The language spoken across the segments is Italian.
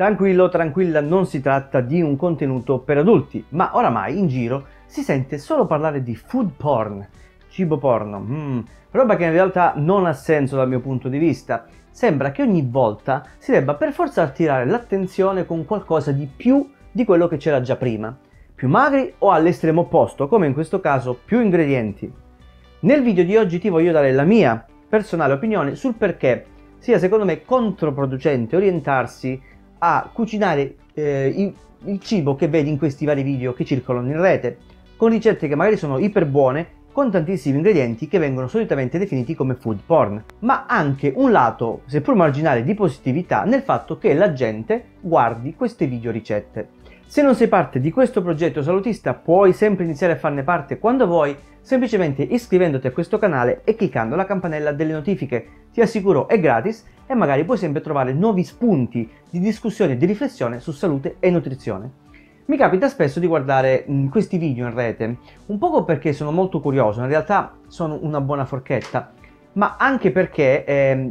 Tranquillo, tranquilla, non si tratta di un contenuto per adulti, ma oramai in giro si sente solo parlare di food porn, cibo porno, roba che in realtà non ha senso dal mio punto di vista. Sembra che ogni volta si debba per forza attirare l'attenzione con qualcosa di più di quello che c'era già prima. Più magri o all'estremo opposto, come in questo caso più ingredienti. Nel video di oggi ti voglio dare la mia personale opinione sul perché sia secondo me controproducente orientarsi a cucinare il cibo che vedi in questi vari video che circolano in rete, con ricette che magari sono iper buone, con tantissimi ingredienti che vengono solitamente definiti come food porn, ma anche un lato, seppur marginale, di positività nel fatto che la gente guardi queste video ricette. Se non sei parte di questo progetto salutista puoi sempre iniziare a farne parte quando vuoi, semplicemente iscrivendoti a questo canale e cliccando la campanella delle notifiche. Ti assicuro è gratis e magari puoi sempre trovare nuovi spunti di discussione e di riflessione su salute e nutrizione. Mi capita spesso di guardare questi video in rete, un poco perché sono molto curioso, in realtà sono una buona forchetta, ma anche perché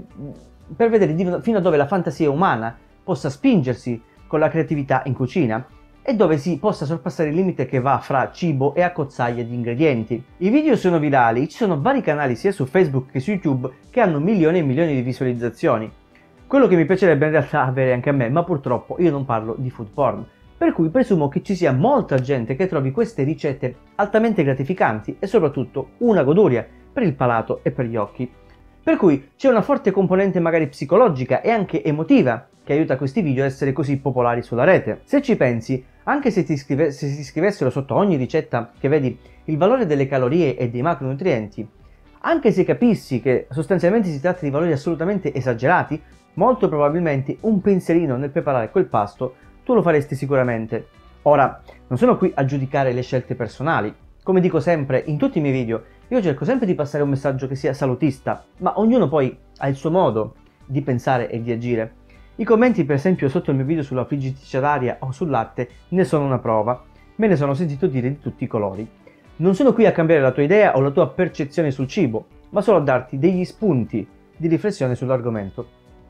per vedere fino a dove la fantasia umana possa spingersi con la creatività in cucina e dove si possa sorpassare il limite che va fra cibo e accozzaglie di ingredienti. I video sono virali, ci sono vari canali sia su Facebook che su YouTube che hanno milioni e milioni di visualizzazioni. Quello che mi piacerebbe in realtà avere anche a me, ma purtroppo io non parlo di food porn, per cui presumo che ci sia molta gente che trovi queste ricette altamente gratificanti e soprattutto una goduria per il palato e per gli occhi. Per cui c'è una forte componente magari psicologica e anche emotiva che aiuta questi video ad essere così popolari sulla rete. Se ci pensi, anche se si scrivessero sotto ogni ricetta che vedi il valore delle calorie e dei macronutrienti, anche se capissi che sostanzialmente si tratta di valori assolutamente esagerati, molto probabilmente un pensierino nel preparare quel pasto tu lo faresti sicuramente. Ora, non sono qui a giudicare le scelte personali. Come dico sempre in tutti i miei video, io cerco sempre di passare un messaggio che sia salutista, ma ognuno poi ha il suo modo di pensare e di agire. I commenti per esempio sotto il mio video sulla friggitrice d'aria o sul latte ne sono una prova, me ne sono sentito dire di tutti i colori. Non sono qui a cambiare la tua idea o la tua percezione sul cibo, ma solo a darti degli spunti di riflessione sull'argomento.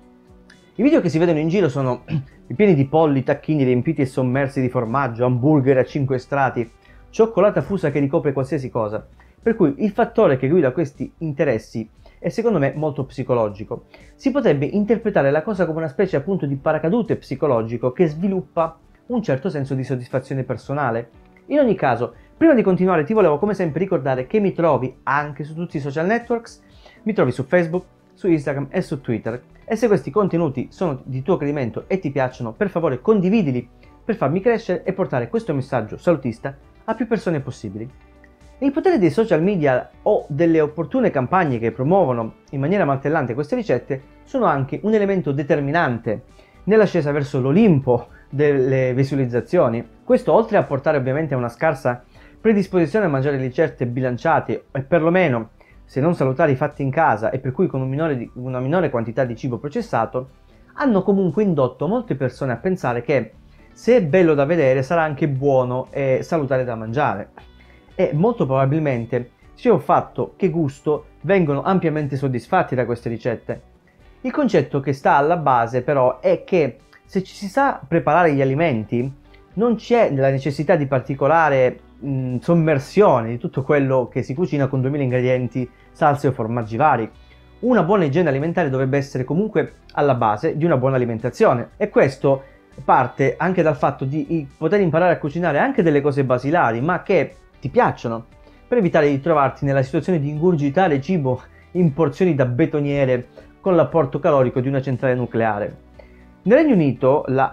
I video che si vedono in giro sono pieni di polli, tacchini riempiti e sommersi di formaggio, hamburger a 5 strati, cioccolata fusa che ricopre qualsiasi cosa, per cui il fattore che guida questi interessi è secondo me molto psicologico. Si potrebbe interpretare la cosa come una specie appunto di paracadute psicologico che sviluppa un certo senso di soddisfazione personale. In ogni caso, prima di continuare ti volevo come sempre ricordare che mi trovi anche su tutti i social networks, mi trovi su Facebook, su Instagram e su Twitter, e se questi contenuti sono di tuo gradimento e ti piacciono, per favore condividili per farmi crescere e portare questo messaggio salutista a più persone possibili. Il potere dei social media o delle opportune campagne che promuovono in maniera martellante queste ricette sono anche un elemento determinante nell'ascesa verso l'Olimpo delle visualizzazioni. Questo, oltre a portare ovviamente a una scarsa predisposizione a mangiare ricette bilanciate e perlomeno, se non salutari, fatte in casa e per cui con una minore quantità di cibo processato, hanno comunque indotto molte persone a pensare che se è bello da vedere sarà anche buono e salutare da mangiare. E molto probabilmente sia un fatto che gusto vengono ampiamente soddisfatti da queste ricette. Il concetto che sta alla base però è che se ci si sa preparare gli alimenti non c'è la necessità di particolare sommersione di tutto quello che si cucina con 2000 ingredienti, salse o formaggi vari. Una buona igiene alimentare dovrebbe essere comunque alla base di una buona alimentazione, e questo parte anche dal fatto di poter imparare a cucinare anche delle cose basilari ma che ti piacciono, per evitare di trovarti nella situazione di ingurgitare cibo in porzioni da betoniere con l'apporto calorico di una centrale nucleare. Nel Regno Unito la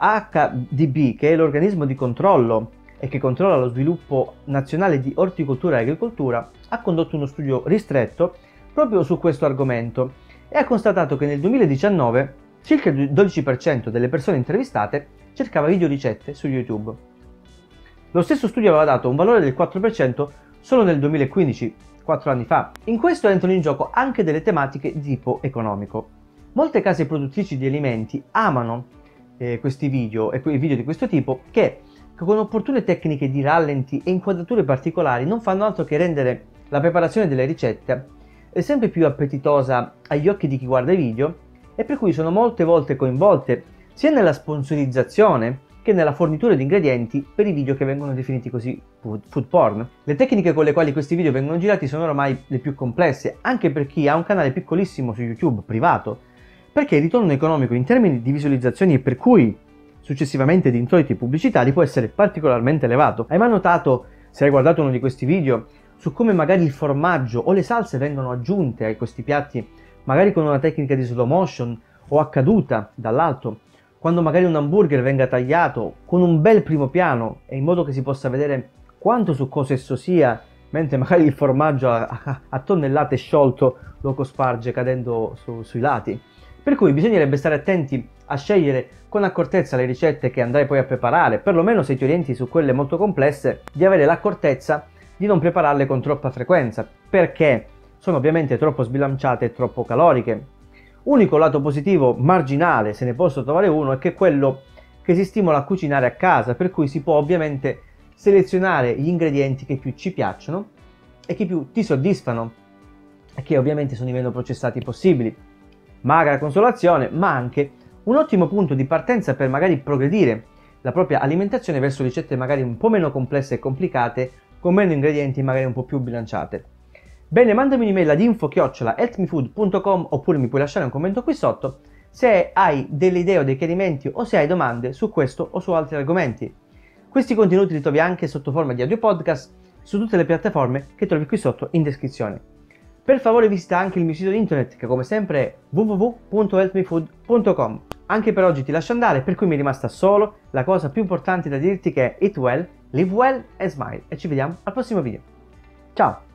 HDB, che è l'organismo di controllo e che controlla lo sviluppo nazionale di orticoltura e agricoltura, ha condotto uno studio ristretto proprio su questo argomento e ha constatato che nel 2019 circa il 12% delle persone intervistate cercava video ricette su YouTube. Lo stesso studio aveva dato un valore del 4% solo nel 2015, 4 anni fa. In questo entrano in gioco anche delle tematiche di tipo economico. Molte case produttrici di alimenti amano questi video e video di questo tipo che con opportune tecniche di rallenti e inquadrature particolari non fanno altro che rendere la preparazione delle ricette sempre più appetitosa agli occhi di chi guarda i video, e per cui sono molte volte coinvolte sia nella sponsorizzazione che nella fornitura di ingredienti per i video che vengono definiti così food porn. Le tecniche con le quali questi video vengono girati sono ormai le più complesse, anche per chi ha un canale piccolissimo su YouTube privato, perché il ritorno economico in termini di visualizzazioni e per cui successivamente di introiti pubblicitari può essere particolarmente elevato. Hai mai notato, se hai guardato uno di questi video, su come magari il formaggio o le salse vengono aggiunte a questi piatti, magari con una tecnica di slow motion o a caduta dall'alto, quando magari un hamburger venga tagliato con un bel primo piano e in modo che si possa vedere quanto succoso esso sia, mentre magari il formaggio a tonnellate sciolto lo cosparge cadendo sui lati. Per cui bisognerebbe stare attenti a scegliere con accortezza le ricette che andrai poi a preparare, perlomeno se ti orienti su quelle molto complesse, di avere l'accortezza di non prepararle con troppa frequenza, perché sono ovviamente troppo sbilanciate e troppo caloriche. Unico lato positivo marginale, se ne posso trovare uno, è che quello che si stimola a cucinare a casa, per cui si può ovviamente selezionare gli ingredienti che più ci piacciono e che più ti soddisfano e che ovviamente sono i meno processati possibili. Magra consolazione, ma anche un ottimo punto di partenza per magari progredire la propria alimentazione verso ricette magari un po' meno complesse e complicate, con meno ingredienti magari un po' più bilanciate. Bene, mandami un'email ad info@healthmefood.com oppure mi puoi lasciare un commento qui sotto se hai delle idee o dei chiarimenti o se hai domande su questo o su altri argomenti. Questi contenuti li trovi anche sotto forma di audio podcast su tutte le piattaforme che trovi qui sotto in descrizione. Per favore visita anche il mio sito internet che come sempre è www.healthmefood.com. Anche per oggi ti lascio andare, per cui mi è rimasta solo la cosa più importante da dirti che è eat well, live well and smile e ci vediamo al prossimo video. Ciao!